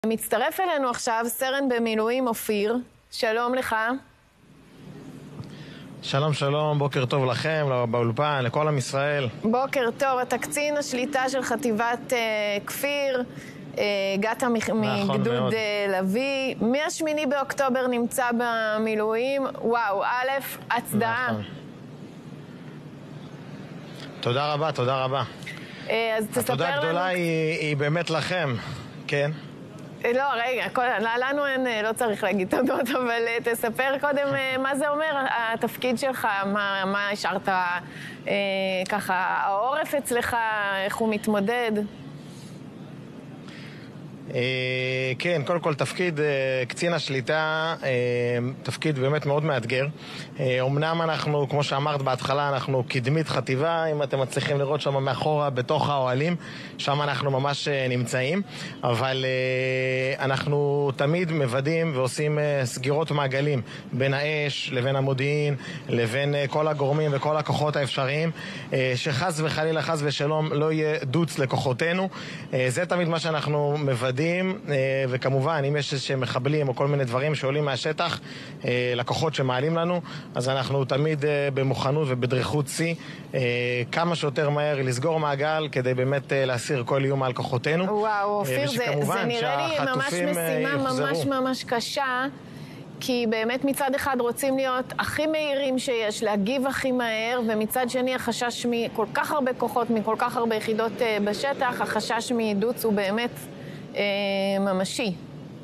מצטרף אלינו עכשיו סרן במילואים אופיר, שלום לך. שלום שלום, בוקר טוב לכם, באולפן, לכל עם ישראל. בוקר טוב, אתה קצין השליטה של חטיבת כפיר, הגעת מגדוד לוי, מה-8 באוקטובר נמצא במילואים, וואו, א', הצדעה. נכון. תודה רבה, תודה רבה. אז תספר לנו... התודה הגדולה היא באמת לכם, כן? לא, רגע, לנו לא צריך להגיד תודות, אבל תספר קודם מה זה אומר, התפקיד שלך, מה השארת ככה, העורף אצלך, איך הוא מתמודד? כן, קודם כל תפקיד קצין השליטה, תפקיד באמת מאוד מאתגר. אמנם אנחנו, כמו שאמרת בהתחלה, אנחנו קדמית חטיבה, אם אתם מצליחים לראות שם מאחורה בתוך האוהלים, שם אנחנו ממש נמצאים, אבל אנחנו תמיד מוודאים ועושים סגירות מעגלים בין האש לבין המודיעין, לבין כל הגורמים וכל הכוחות האפשריים, שחס וחלילה, חס ושלום, לא יהיה דוץ לכוחותינו. זה תמיד מה שאנחנו מוודאים. וכמובן, אם יש איזשהם מחבלים או כל מיני דברים שעולים מהשטח, לקוחות שמעלים לנו, אז אנחנו תמיד במוכנות ובדריכות שיא, כמה שיותר מהר לסגור מעגל כדי באמת להסיר כל איום על כוחותינו. וואו, אופיר, זה נראה לי ממש משימה ממש קשה, כי באמת מצד אחד רוצים להיות הכי מהירים שיש, להגיב הכי מהר, ומצד שני החשש מכל כך הרבה כוחות, מכל כך הרבה יחידות בשטח, החשש מדוץ הוא באמת ממשי.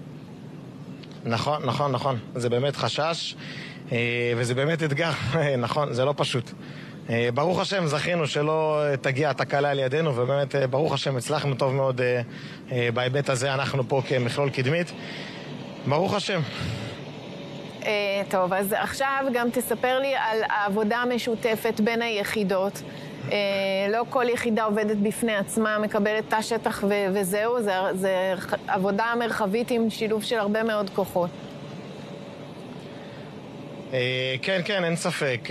נכון, נכון, נכון. זה באמת חשש, וזה באמת אתגר. נכון, זה לא פשוט. ברוך השם, זכינו שלא תגיע התקלה על ידינו, ובאמת, ברוך השם, הצלחנו טוב מאוד בהיבט הזה, אנחנו פה כמכלול קדמית. ברוך השם. טוב, אז עכשיו גם תספר לי על העבודה המשותפת בין היחידות. לא כל יחידה עובדת בפני עצמה, מקבלת תא שטח וזהו, זה עבודה מרחבית עם שילוב של הרבה מאוד כוחות. כן, כן, אין ספק.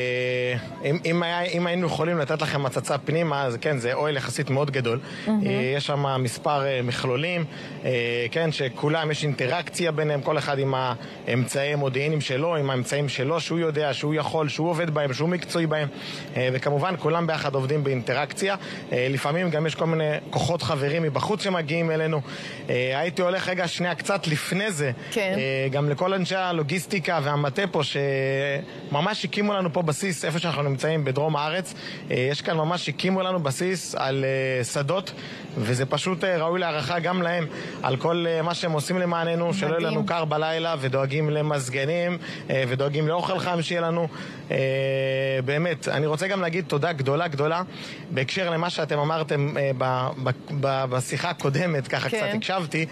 אם היינו יכולים לתת לכם הצצה פנימה, אז כן, זה אוהל יחסית מאוד גדול. יש שם מספר מכלולים, כן, שכולם יש אינטראקציה ביניהם, כל אחד עם האמצעי מודיעינים שלו, עם האמצעים שלו, שהוא יודע, שהוא יכול, שהוא עובד בהם, שהוא מקצועי בהם, וכמובן כולם ביחד עובדים באינטראקציה. לפעמים גם יש כל מיני כוחות חברים מבחוץ שמגיעים אלינו. הייתי הולך רגע שנייה קצת לפני זה, גם לכל אנשי הלוגיסטיקה והמטה פה, שממש הקימו לנו פה בסיס, איפה שאנחנו נמצאים בדרום הארץ, יש כאן ממש הקימו לנו בסיס על שדות, וזה פשוט ראוי להערכה גם להם, על כל מה שהם עושים למעננו, שלא יהיה לנו קר בלילה, ודואגים למזגנים, ודואגים לאוכל חם שיהיה לנו. באמת, אני רוצה גם להגיד תודה גדולה גדולה, בהקשר למה שאתם אמרתם בשיחה הקודמת, ככה קצת הקשבתי.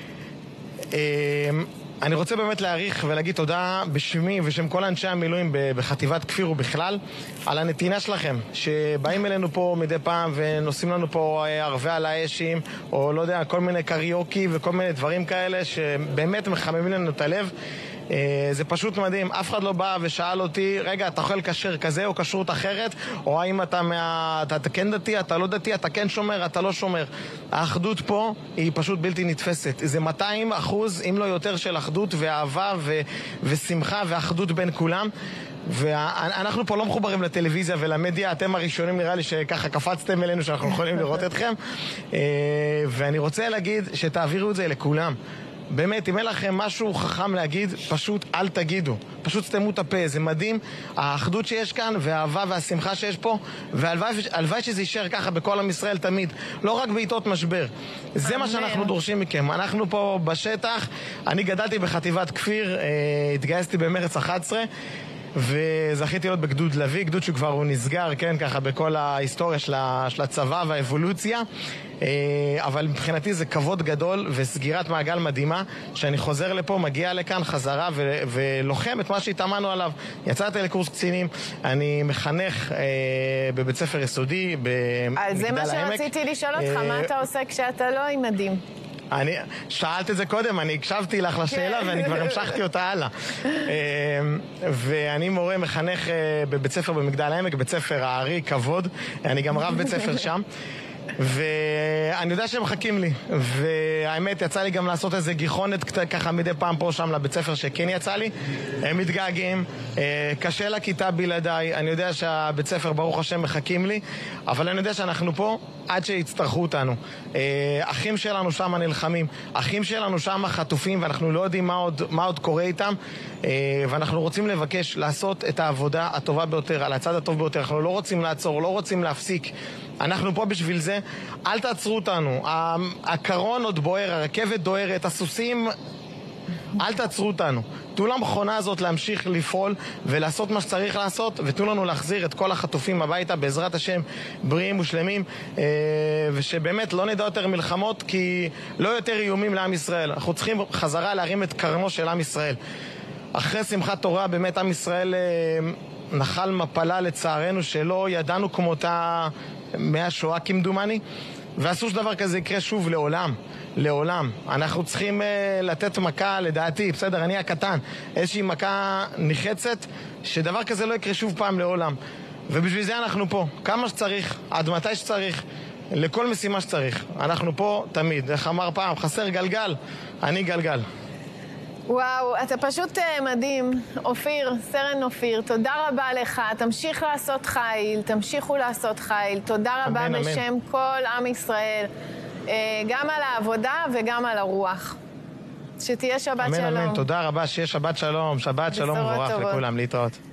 אני רוצה באמת להעריך ולהגיד תודה בשמי ושם כל אנשי המילואים בחטיבת כפיר ובכלל על הנתינה שלכם, שבאים אלינו פה מדי פעם ונושאים לנו פה ערבי על האשים, או לא יודע, כל מיני קריוקי וכל מיני דברים כאלה שבאמת מחממים לנו את הלב. זה פשוט מדהים, אף אחד לא בא ושאל אותי, רגע, אתה אוכל כשר כזה או כשרות אחרת, או האם אתה כן דתי, אתה לא דתי, אתה כן שומר, אתה לא שומר. האחדות פה היא פשוט בלתי נתפסת. זה 200%, אם לא יותר, של אחדות ואהבה ושמחה ואחדות בין כולם. ואנחנו פה לא מחוברים לטלוויזיה ולמדיה, אתם הראשונים נראה לי שככה קפצתם אלינו שאנחנו יכולים לראות אתכם, ואני רוצה להגיד שתעבירו את זה לכולם. באמת, אם אין לכם משהו חכם להגיד, פשוט אל תגידו. פשוט סתמו את הפה, זה מדהים. האחדות שיש כאן, והאהבה והשמחה שיש פה, והלוואי שזה יישאר ככה בכל עם ישראל תמיד. לא רק בעיתות משבר. זה מה שאנחנו דורשים מכם. אנחנו פה בשטח, אני גדלתי בחטיבת כפיר, התגייסתי במרץ 11, וזכיתי להיות בגדוד לוי, גדוד שכבר הוא נסגר, כן, ככה בכל ההיסטוריה של הצבא והאבולוציה. אבל מבחינתי זה כבוד גדול וסגירת מעגל מדהימה, שאני חוזר לפה, מגיע לכאן חזרה ולוחם את מה שהתאמנו עליו. יצאתי לקורס קצינים, אני מחנך בבית ספר יסודי במגדל העמק. על זה מה שרציתי לשאול אותך, מה אתה עושה כשאתה לא עם מדים? אני שאלת את זה קודם, אני הקשבתי לך לשאלה ואני כבר המשכתי אותה הלאה. ואני מורה מחנך בבית ספר במגדל העמק, בית ספר הארי, כבוד, אני גם רב בית ספר שם. ואני יודע שהם מחכים לי, והאמת יצא לי גם לעשות איזה גיחונת ככה מדי פעם פה שם לבית ספר שכן יצא לי. הם מתגעגעים, קשה לכיתה בלעדיי, אני יודע שהבית ספר ברוך השם מחכים לי, אבל אני יודע שאנחנו פה עד שיצטרכו אותנו. אחים שלנו שם נלחמים, אחים שלנו שם חטופים, ואנחנו לא יודעים מה עוד קורה איתם, ואנחנו רוצים לבקש לעשות את העבודה הטובה ביותר, על הצד הטוב ביותר. אנחנו לא רוצים לעצור, לא רוצים להפסיק. אנחנו פה בשביל זה. אל תעצרו אותנו. הקרון עוד בוער, הרכבת דוהרת, הסוסים, אל תעצרו אותנו. תנו למכונה הזאת להמשיך לפעול ולעשות מה שצריך לעשות, ותנו לנו להחזיר את כל החטופים הביתה בעזרת השם, בריאים ושלמים, ושבאמת לא נדע יותר מלחמות, כי לא יותר איומים לעם ישראל. אנחנו צריכים חזרה להרים את קרנו של עם ישראל. אחרי שמחת תורה באמת עם ישראל נחל מפלה לצערנו שלא ידענו כמותה מהשואה כמדומני, ואסור שדבר כזה יקרה שוב לעולם, לעולם. אנחנו צריכים לתת מכה, לדעתי, בסדר, אני הקטן, איזושהי מכה נחצת, שדבר כזה לא יקרה שוב פעם לעולם. ובשביל זה אנחנו פה, כמה שצריך, עד מתי שצריך, לכל משימה שצריך. אנחנו פה תמיד. איך אמר פעם, חסר גלגל, אני גלגל. וואו, אתה פשוט מדהים. אופיר, סרן אופיר, תודה רבה לך. תמשיך לעשות חיל, תמשיכו לעשות חיל. תודה רבה אמן, בשם אמן. כל עם ישראל, גם על העבודה וגם על הרוח. שתהיה שבת אמן, שלום. אמן, תודה רבה, שיהיה שבת שלום. שבת שלום וברך לכולם, להתראות.